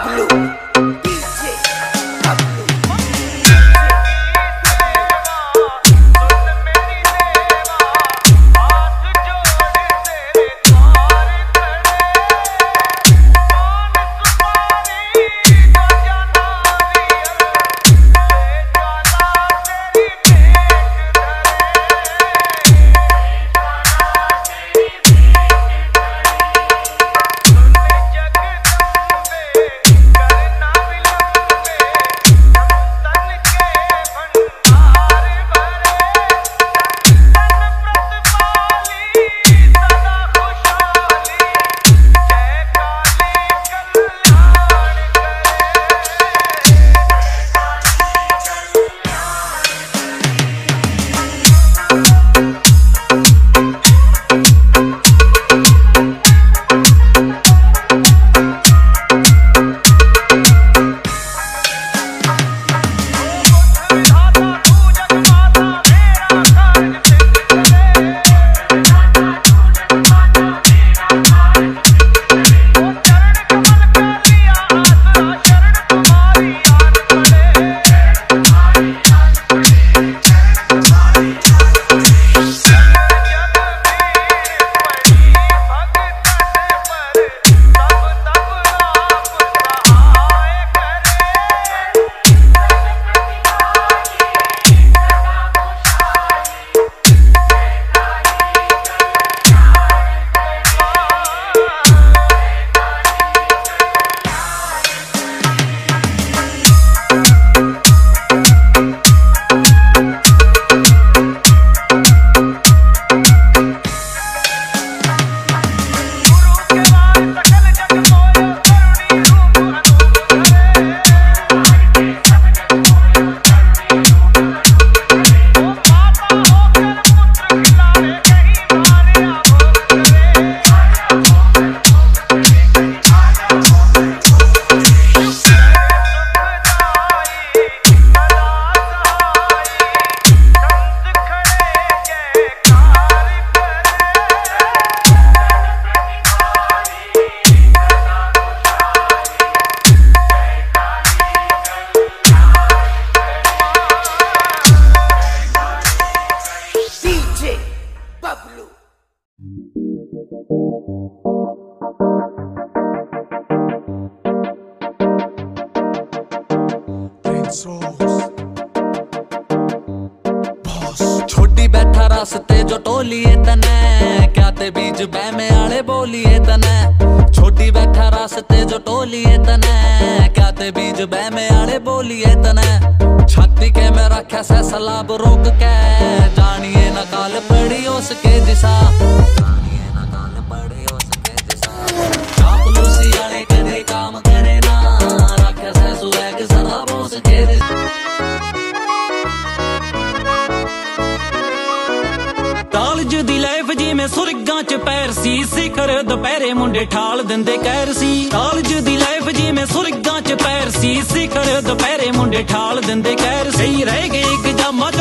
Bablu DJ Bablu. मेरी देवा हाथ जोड़ तेरे द्वार खड़े, कौन सुपारी बजा नारियल, ले ज्वाला तेरी भेंट धरे, करना विलंबे, संतन के भंडार भरे, संतन व्रतपाली सदा खुशहाली, जय काली कल्याण विधाता तू जगमाता मेरा कार्य सिद्ध करे, वो चरण कमल का लिया आसरा, शरण तुम्हारी आन पड़े, जग वीर पड़ी भगतन पर, तब तब आप सहाय करे, गुरु के वार सकल जग मोयो, करुणी रूप अनूप धरे, वो माता होकर पुत्र खिलावे, कहीं मारे आभोग करे, सुखदाई सदा सहाई, संत खड़े जयकार डीजे बबलू। छोटी बैठा रास्ते जो टोलिए तने, क्या ते बीज बैमे आले बोलिए तने, छोटी बैठा रास्ते जो टोलिए तने, क्या ते बीज बैमे आले बोलिए तने, छाती के में रखा से सलाब रोक के, जानिए न काल पड़ी उसके दिशा, जानिए न काल पड़ी उसके दिशा, चापलूसी आले करे काम करे ना, रखा से सुएग सलाब उसके दिशा। कालज दी लाइफ जिवें सुरगां च पैर सी, सिखर दुपहरे मुंडे ठाल दिंदे कैर सी, कालज दी लाइफ जिवें सुरगां च पैर सी, सिखर दुपहरे मुंडे ठाल दिंदे कैर सी, रह गए एक जामा